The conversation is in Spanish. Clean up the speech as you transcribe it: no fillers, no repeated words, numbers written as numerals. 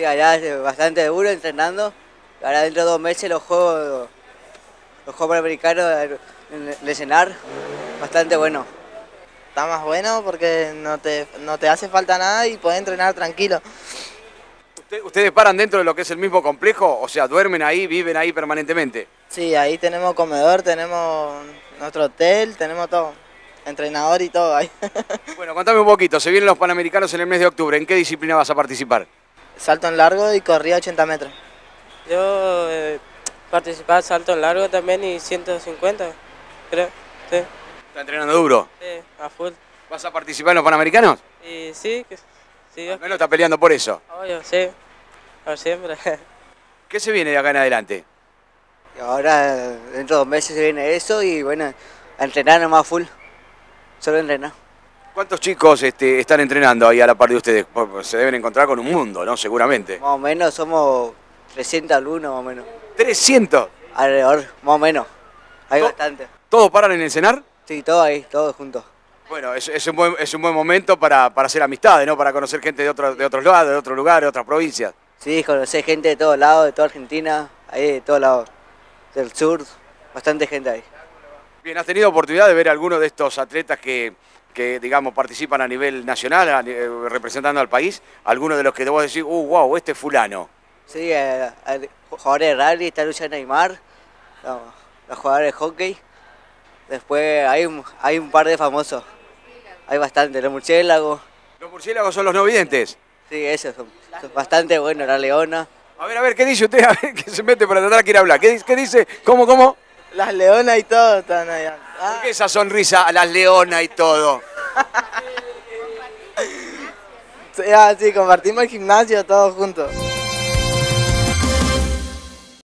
allá es bastante duro entrenando. Ahora dentro de 2 meses los Juegos Panamericanos en el cenar, bastante bueno. Está más bueno porque no te hace falta nada y podés entrenar tranquilo. ¿Ustedes paran dentro de lo que es el mismo complejo? O sea, ¿duermen ahí, viven ahí permanentemente? Sí, ahí tenemos comedor, tenemos nuestro hotel, tenemos todo. Entrenador y todo ahí. Bueno, contame un poquito, se vienen los Panamericanos en el mes de octubre, ¿en qué disciplina vas a participar? Salto en largo y corrida 80 metros. Yo participaba salto en largo también y 150, creo. Sí, ¿Está entrenando duro? sí, a full. ¿Vas a participar en los Panamericanos? Y sí, sí, Al menos está peleando por eso. obvio, sí, por siempre. ¿Qué se viene de acá en adelante? Y ahora dentro de 2 meses se viene eso y bueno, a entrenar nomás full, solo entrenar. ¿Cuántos chicos están entrenando ahí a la par de ustedes? Se deben encontrar con un mundo, ¿no? Seguramente. Más o menos somos 300 alumnos más o menos, ¡300! alrededor, más o menos, hay bastante. ¿Todos paran en el cenar? Sí, todos ahí, todos juntos. Bueno, es un buen momento para hacer amistades, ¿no? Para conocer gente de otros lados, de otros lugares, de otras provincias. Sí, conocer gente de todos lados, de toda Argentina, ahí de todos lados, del sur, bastante gente ahí. Bien, ¿has tenido oportunidad de ver a alguno de estos atletas que digamos, participan a nivel nacional, representando al país? ¿Alguno de los que te vos decís, wow, este es fulano? Sí, jugadores de rally, está Lucha Neymar, los jugadores de hockey. Después hay un par de famosos, hay bastante, los murciélagos. ¿Los murciélagos son los no videntes? Sí, esos son bastante buenos, la leona. A ver, ¿qué dice usted? A ver, que se mete para tratar de quiere hablar. ¿Qué dice? ¿Cómo? Las leonas y todo están allá. ¿Por qué esa sonrisa a las leonas y todo? Sí, compartimos el gimnasio todos juntos.